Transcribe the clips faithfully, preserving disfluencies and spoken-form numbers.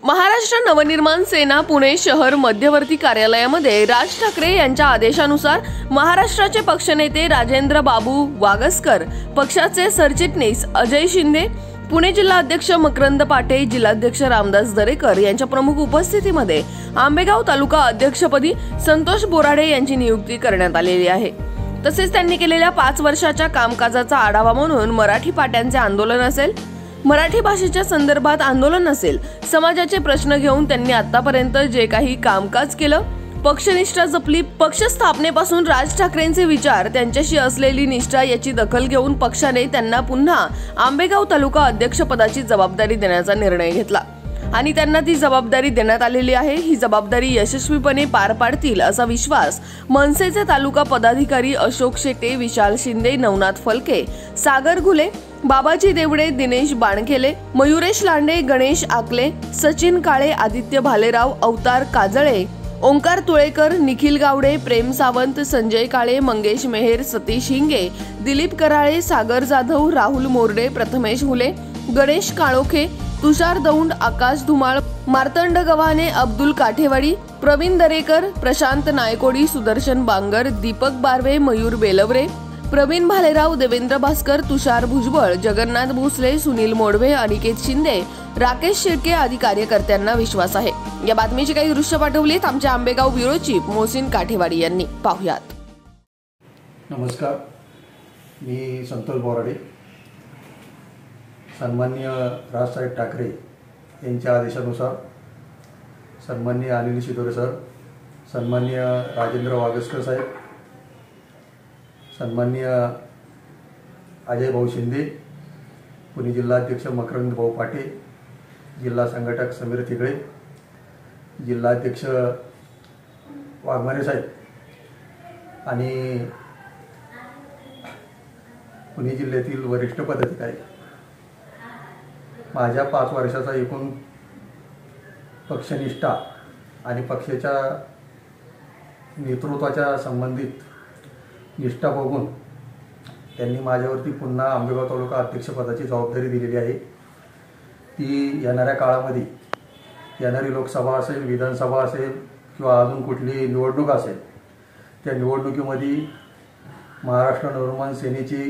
महाराष्ट्र नवनिर्माण सेना पुणे शहर मध्यवर्ती कार्यालयामध्ये राज ठाकरे यांच्या आदेशानुसार महाराष्ट्राचे पक्षनेते राजेंद्र बाबू वागसकर, पक्षाचे सरचिटणीस अजय शिंदे, पुणे जिल्हा अध्यक्ष मकरंद पाटे, जिल्हाध्यक्ष रामदास दरेकर यांच्या प्रमुख उपस्थितीमध्ये आंबेगाव तालुका अध्यक्षपदी संतोष बोराडे यांची नियुक्ती करण्यात आलेली आहे। तसेच त्यांनी केलेल्या पाच वर्षाच्या कामकाजाचा आढावा म्हणून मराठी पाट्यांचे आंदोलन असेल, मराठी भाषेच्या संदर्भात आंदोलन असेल, समाजाचे प्रश्न घेऊन त्यांनी आतापर्यंत जे काही कामकाज केलं, पक्षनिष्ठा जपली, पक्ष स्थापनेपासून राज ठाकरेंचे विचार, त्यांच्याशी असलेली निष्ठा याची दखल घेऊन पक्षाने त्यांना पुन्हा आंबेगाव तालुका अध्यक्षपदाची जबाबदारी देण्याचा निर्णय घेतला आणि त्यांना ती जबाबदारी देण्यात आलेली आहे। ही जबाबदारी यशस्वीपणे पार पाडतील असा विश्वास मनसेचे तालुका पदाधिकारी अशोक शेटे, विशाल शिंदे, नवनाथ फलके, सागर घुले, बाबाजी देवडे, दिनेश बाणखेले, मयुरेश लांडे, गणेश आकले, सचिन काळे, आदित्य भालेराव, अवतार काजळे, ओंकार तुळेकर, निखिल गावडे, प्रेम सावंत, संजय काळे, मंगेश मेहेर, सतीश हिंगे, दिलीप कराळे, सागर जाधव, राहुल मोरडे, प्रथमेश हुले, गणेश काळोखे, तुषार दौंड, आकाश धुमाळ, मार्तंड गव्हाणे, अब्दुल काठेवाडी, प्रवीण दरेकर, प्रशांत नायकोडी, सुदर्शन बांगर, दीपक बारवे, मयूर बेलवरे, प्रवीण भालेराव, देवेंद्र भास्कर, तुषार भुजबळ, जगन्नाथ भोसले, सुनील मोडवे, अनिकेत शिंदे, राकेश शिर्के आदी कार्यकर्त्यांना विश्वास आहे। या बातमीची काही दृश्य पाठवलीत आमच्या आंबेगाव ब्युरो चीफ मोहसिन काठेवाडी यांनी, पाहुयात। नमस्कार, मी संतोष बोराडे। सन्माननीय राजसाहेब ठाकरे यांच्या आदेशानुसार सन्माननीय अनिल शिदोरे सर, सन्माननीय राजेंद्र वागसकर साहेब, सन्माननीय अजय भाऊ शिंदे, पुणे जिल्हाध्यक्ष मकरंद भाऊ पाटे, जिल्हा संघटक समीर तिगळे, जिल्हाध्यक्ष वाघमारे साहेब आणि पुणे जिल्ह्यातील वरिष्ठ पदाधिकारी, माझ्या पाच वर्षाचा एकूण पक्षनिष्ठा आणि पक्षाच्या नेतृत्वाच्या संबंधित निष्ठा बघून त्यांनी माझ्यावरती पुन्हा आंबेगाव तालुका अध्यक्षपदाची जबाबदारी दिलेली आहे। ती येणाऱ्या काळामध्ये येणारी लोकसभा असेल, विधानसभा असेल किंवा अजून कुठली निवडणूक असेल, त्या निवडणुकीमध्ये महाराष्ट्र नवनिर्माण सेनेची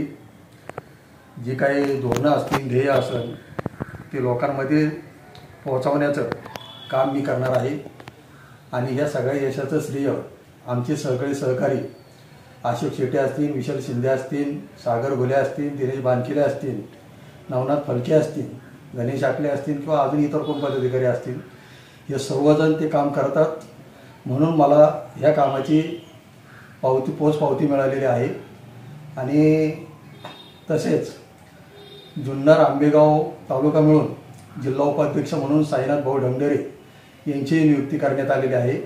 जी काही धोरणं असतील, ध्येय असेल, ते लोकांमध्ये पोहोचवण्याचं काम मी करणार आहे। आणि या सगळ्या यशाचं श्रेय आमचे सहकारी सहकारी अशोक शेटे असतील, विशाल शिंदे असतील, सागर घुले असतील, दिनेश बाणखेले असतील, नवनाथ फलके असतील, गणेश आकले असतील किंवा अजून इतर कोण पदाधिकारी असतील, हे सर्वजण ते काम करतात। म्हणून मला ह्या कामाची पावती पोच पावती मिळालेली आहे। आणि तसेच जुन्नर आंबेगाव तालुका मिळून जिल्हा उपाध्यक्ष म्हणून साईनाथ भाऊ ढंगरे यांची नियुक्ती करण्यात आलेली आहे।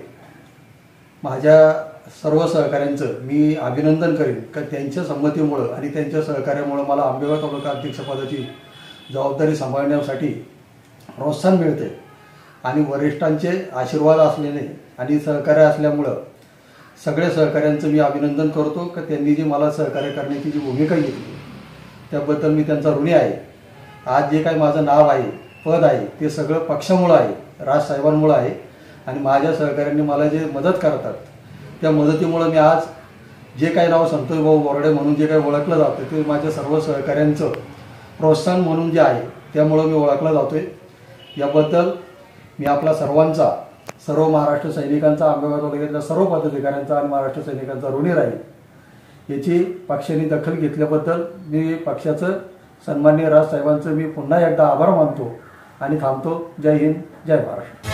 माझ्या सर्व सहकाऱ्यांचं मी अभिनंदन करेन का त्यांच्या संमतीमुळे आणि त्यांच्या सहकार्यामुळे मला आंबेगाव तालुका अध्यक्षपदाची जबाबदारी सांभाळण्यासाठी प्रोत्साहन मिळते आणि वरिष्ठांचे आशीर्वाद असल्याने आणि सहकार्य असल्यामुळं सगळ्या सहकाऱ्यांचं मी अभिनंदन करतो का त्यांनी जी मला सहकार्य करण्याची जी भूमिका घेतली त्याबद्दल मी त्यांचा ऋणी आहे। आज जे काही माझं नाव आहे, पद आहे, ते सगळं पक्षामुळे आहे, राजसाहेबांमुळे आहे आणि माझ्या सहकाऱ्यांनी मला जे मदत करतात त्या मदतीमुळे मी आज जे काही नाव संतोष भाऊ बोराडे म्हणून जे काही ओळखलं जातं ते माझ्या सर्व सहकाऱ्यांचं प्रोत्साहन म्हणून जे आहे त्यामुळं मी ओळखला जातोय। याबद्दल मी आपला सर्वांचा, सर्व महाराष्ट्र सैनिकांचा, आंबेगाव तालुक्यातल्या सर्व पदाधिकाऱ्यांचा आणि महाराष्ट्र सैनिकांचा ऋणी राहील। याची पक्षाने दखल घेतल्याबद्दल मी पक्षाचं, सन्माननीय राजसाहेबांचं मी पुन्हा एकदा आभार मानतो आणि थांबतो। जय हिंद, जय महाराष्ट्र।